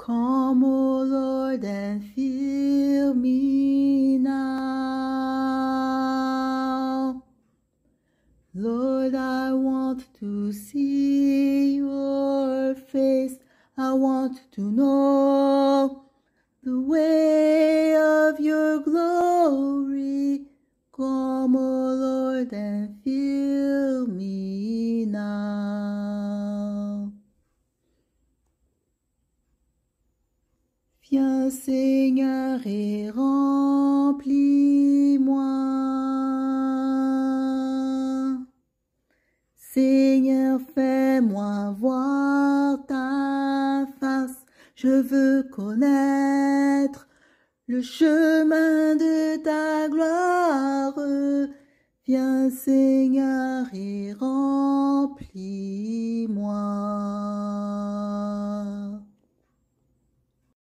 Come, O Lord, and fill me now. Lord, I want to see your face. I want to know the way of your glory. Come, O Lord, and fill me now. Viens, Seigneur, et remplis-moi. Seigneur, fais-moi voir ta face. Je veux connaître le chemin de ta gloire. Viens, Seigneur, et remplis-moi.